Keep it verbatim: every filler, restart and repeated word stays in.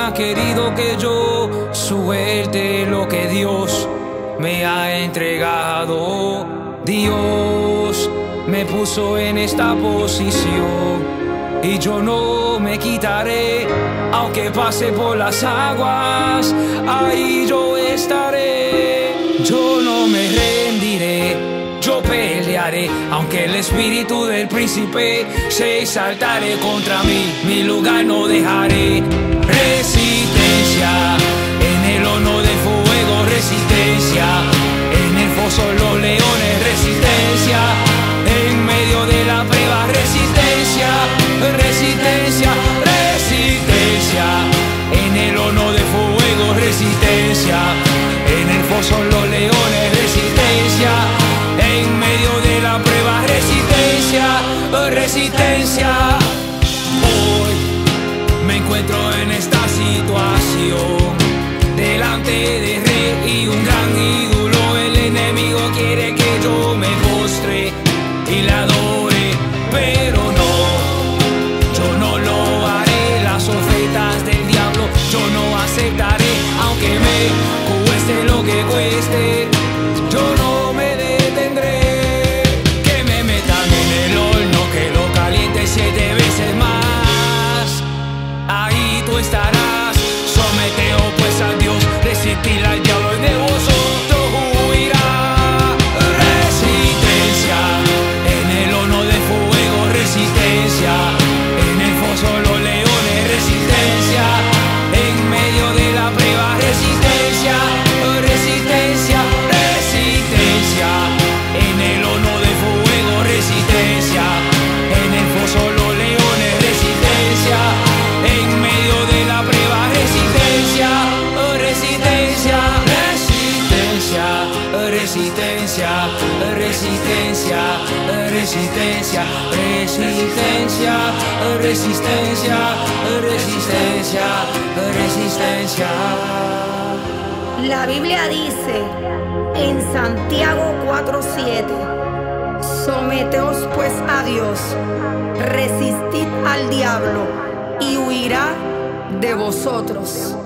ha querido que yo suelte lo que Dios me ha entregado. Dios me puso en esta posición y yo no me quitaré, aunque pase por las aguas, ahí yo estaré. Yo no me rendiré, yo pelearé, aunque el espíritu del príncipe se exaltare contra mí, mi lugar no dejaré. Resistencia, en el horno de fuego, resistencia, en el foso los leones, resistencia, en medio de la prueba, resistencia, resistencia, resistencia, en el horno de fuego, resistencia, en el foso los leones, resistencia, en medio de la prueba, resistencia, resistencia. Hoy me encuentro en esta situación, delante de rey y un gran ídolo. El enemigo quiere que yo me postre y le adore, pero no, yo no lo haré. Las ofertas del diablo yo no aceptaré, aunque me cueste lo que cueste, yo no me detendré. Que me metan en el horno, que lo caliente siete veces más, ahí tú estarás. Someteos pues a Dios, resistir al diablo y de vosotros huirá. Resistencia, en el horno de fuego, resistencia, en el foso los leones, resistencia, en medio de la prueba, resistencia, resistencia, resistencia, en el horno de fuego, resistencia, en el foso los leones, resistencia, en medio de la prueba, resistencia, resistencia, resistencia, resistencia, resistencia, resistencia, resistencia, resistencia, resistencia, resistencia. La Biblia dice en Santiago cuatro siete: someteos pues a Dios, resistid al diablo y huirá de vosotros.